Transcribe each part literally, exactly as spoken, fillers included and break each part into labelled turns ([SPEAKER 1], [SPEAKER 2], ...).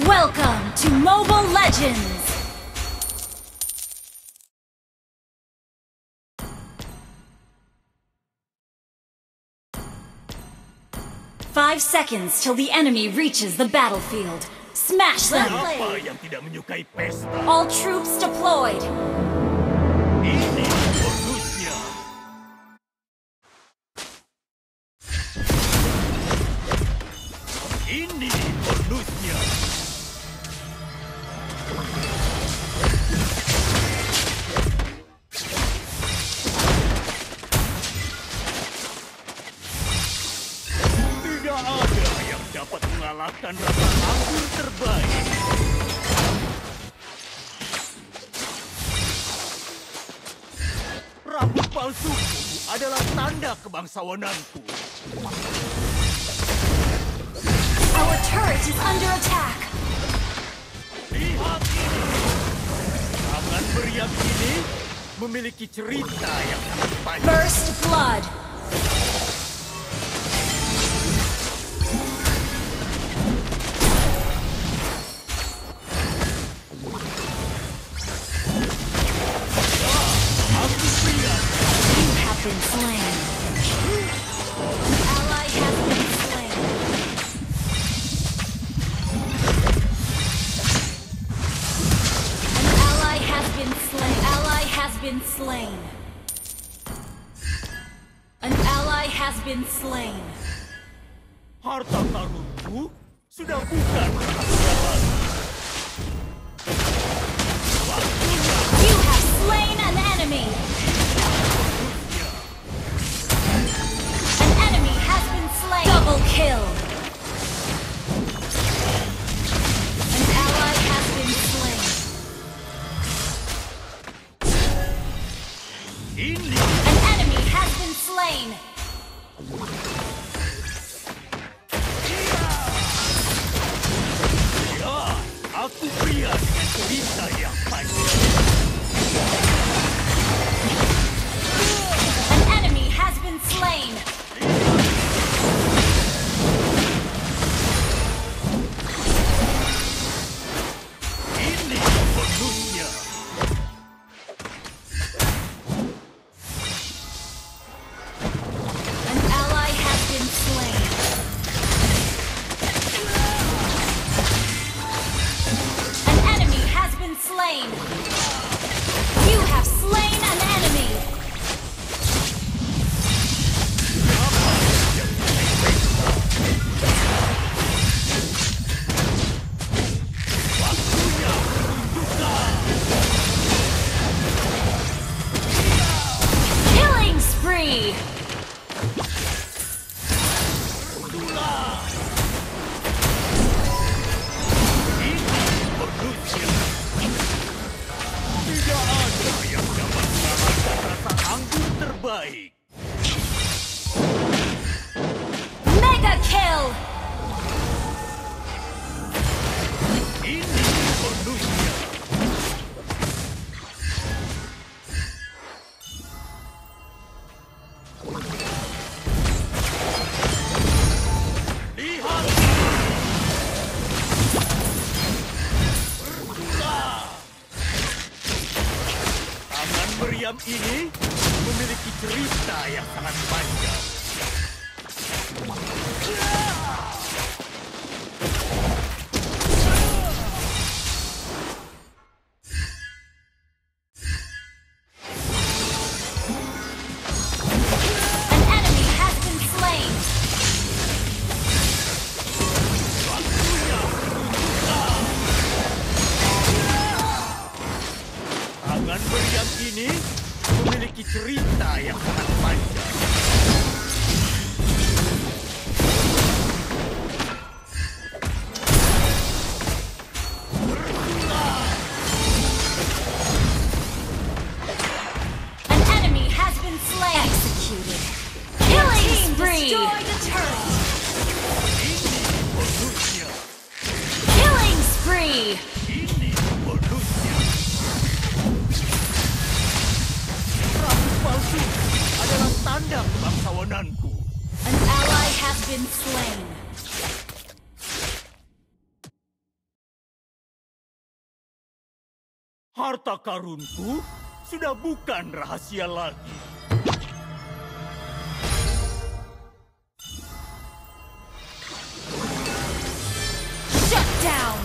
[SPEAKER 1] Welcome to Mobile Legends! Five seconds till the enemy reaches the battlefield. Smash them!
[SPEAKER 2] Siapa yang tidak menyukai pesta?
[SPEAKER 1] All troops deployed!
[SPEAKER 2] Ini bonusnya. Ini bonusnya. Tidak ada yang dapat mengalahkan rasa anggur terbaik. Rambut palsuku adalah tanda kebangsawananku.
[SPEAKER 1] Our turret is under attack!
[SPEAKER 2] Lihat ini. Tangan meriam ini memiliki cerita yang sangat panjang.
[SPEAKER 1] First blood!
[SPEAKER 2] Aku pria.
[SPEAKER 1] You have been slain. An ally has been slain. An ally has been slain. Ally has been slain. An ally has been slain.
[SPEAKER 2] Harta karunku sudah bukan rahasia lagi. Waktunya.
[SPEAKER 1] You have slain an enemy. An enemy has been slain. Double kill. An ally has been slain.
[SPEAKER 2] Ini
[SPEAKER 1] An enemy has been slain.
[SPEAKER 2] ya, aku pria dengan cerita yang panjang.
[SPEAKER 1] An enemy has been slain.
[SPEAKER 2] Ini bonusnya.
[SPEAKER 1] An ally has been slain. An enemy has been slain. You have slain an enemy.
[SPEAKER 2] Waktunya menunjukkan.
[SPEAKER 1] Killing spree.
[SPEAKER 2] Ini bonusnya. Tidak ada yang dapat mengalahkan rasa anggur terbaik.
[SPEAKER 1] Mega kill.
[SPEAKER 2] Ini bonusnya. Lihat. Bergula. Tangan meriam ini memiliki cerita yang sangat panjang.
[SPEAKER 1] An enemy has been slain.
[SPEAKER 2] Waktunya menunjukkan. Tangan meriam ini memiliki cerita yang sangat panjang.
[SPEAKER 1] An enemy has been slain. Executed. Killing spree. Destroy the turret.
[SPEAKER 2] Ini bonusnya.
[SPEAKER 1] Killing spree.
[SPEAKER 2] Ini bonusnya. Rambut palsu adalah tanda kebangsawananku.
[SPEAKER 1] An ally has been slain.
[SPEAKER 2] Harta karunku sudah bukan rahasia lagi.
[SPEAKER 1] Shut down.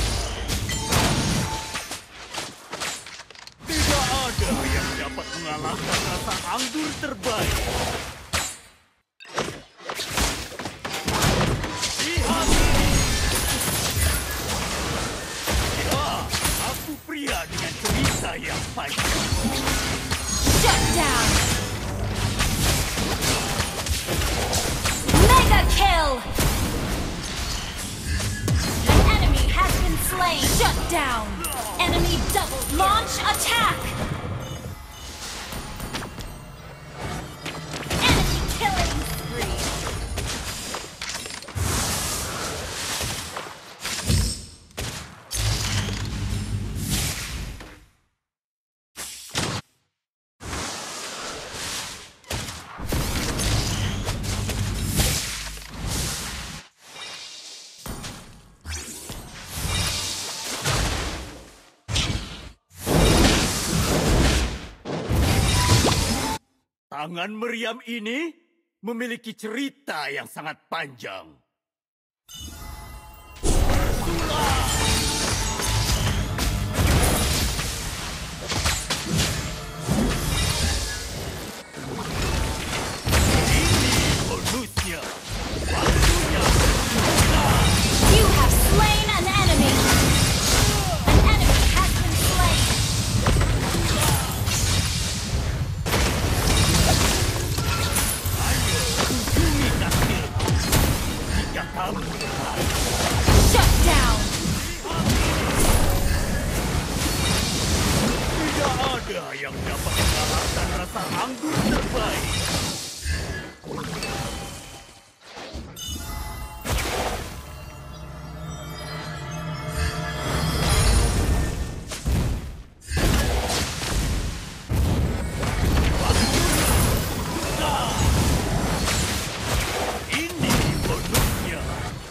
[SPEAKER 2] Tidak ada yang dapat mengalahkan rasa anggur terbaik. Lihat ini. Ya, aku pria dengan cerita yang panjang.
[SPEAKER 1] Shut down. Mega kill. An enemy has been slain. Shut down. Enemy double kill. Launch attack. Enemy killing spree.
[SPEAKER 2] Tangan meriam ini memiliki cerita yang sangat panjang. Ini bonusnya. Waktunya.
[SPEAKER 1] You have slain an enemy. An enemy has been slain.
[SPEAKER 2] Ayo, kunjungi kastilku. Jika kamu berani.
[SPEAKER 1] Shut down.
[SPEAKER 2] Tidak ada yang dapat mengalahkan rasa anggur terbaik. Ini bonusnya.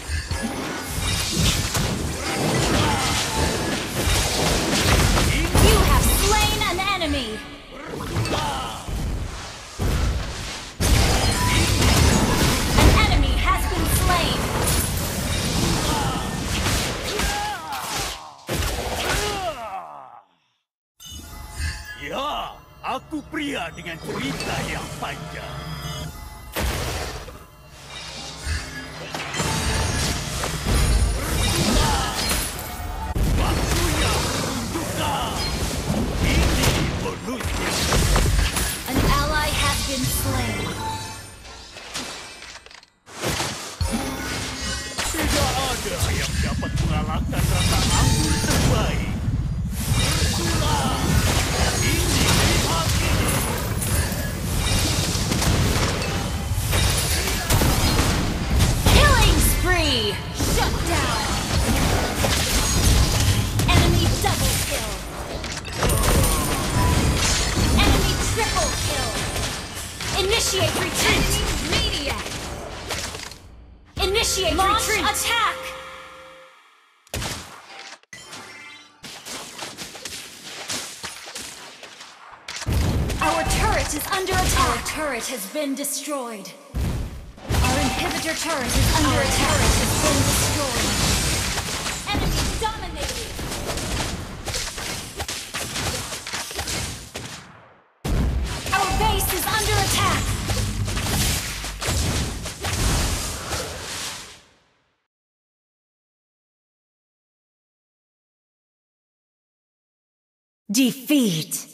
[SPEAKER 1] You have slain an enemy. An enemy has been slain.
[SPEAKER 2] Ya, aku pria dengan cerita yang panjang. Waktunya menunjukkan. Ini bonusnya.
[SPEAKER 1] An ally has been slain.
[SPEAKER 2] Tidak ada yang dapat mengalahkan rasa anggur terbaik. Bersulah. Ini lihat ini.
[SPEAKER 1] Killing spree. Shut down. Enemy double kill. Enemy triple kill. Initiate retreat. Media. Initiate Launch retreat. Attack. Our turret is under attack. Our turret has been destroyed. Our inhibitor turret is under Our attack. Turret has been destroyed. Enemy dominated. Our base is under attack. Defeat.